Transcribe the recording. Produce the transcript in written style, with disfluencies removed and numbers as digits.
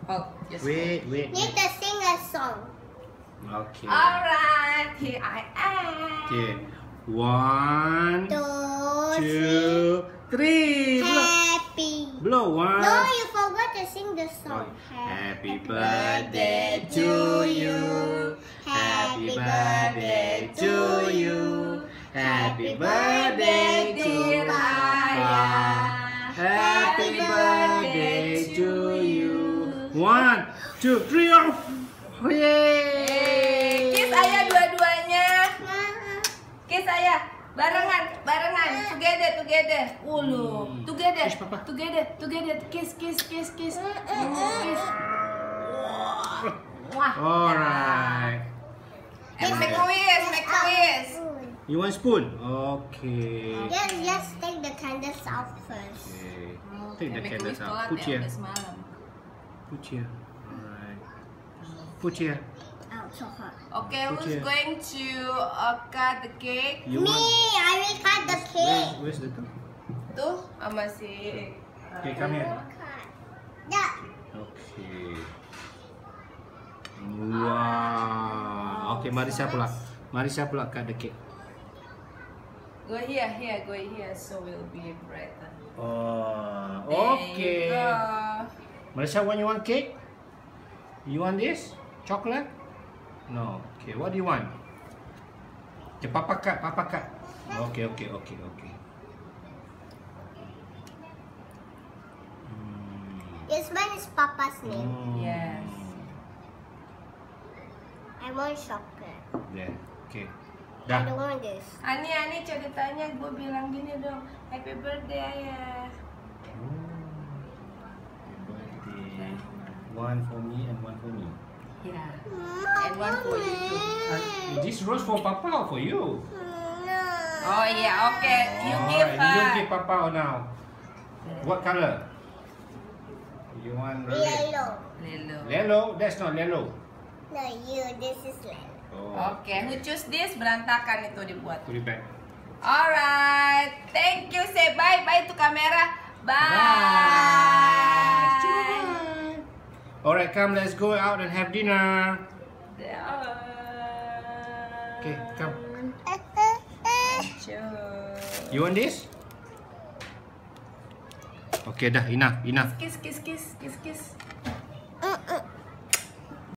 Oh, just Wait. Need to sing a song. Okay. Alright, here I am. Okay. 1, 2, 3. Happy. Blow. 1. No, you forgot to sing the song. Happy birthday to you. Happy birthday to you. Happy birthday to Papa. Happy birthday to you. 1, 2, 3 off. Yeay. Kiss ayah dua-duanya. Kiss ayah. Barengan. Together. Ulu. Together. Kiss. Wah. Alright. Make a wish. You want spoon? Okay. Just take the candles out first. Okay. Take the Make a candles wish out. telat Put ya, here. udah semalam. Put here. Alright. Put here. Out so hot. Okay, Put who's here. going to cut the cake? You Me, want? I will cut the cake. Where's the two? Tuh, sama si. Okay, come here. Yeah. Okay. Wow. Okay, Marissa pula cut the cake. Go here, so will be brighter. Oh, There you okay. go. Marissa, you want cake? You want this? Chocolate? No. Okay, what do you want? Okay, Papa cut. Okay. This one is Papa's name. Yes. I want chocolate. Yeah. Okay. I Dah. don't want this. Ani ceritanya gue bilang gini dong, happy birthday ayah. Happy birthday. One for me and one for me. Ya. And one for you too. Is this rose for Papa or for you? Oh iya, oke. You give her. You give Papa now. What color? You want red? Yellow. Lelo. Yellow? That's not yellow. No, this is yellow. Oh. Oke, who choose this? Berantakan itu dibuat. Put it back. Alright, thank you. Say bye to kamera. Bye. Alright, come. Let's go out and have dinner. Okay, come. You want this? Okay, dah. Enough. Kiss.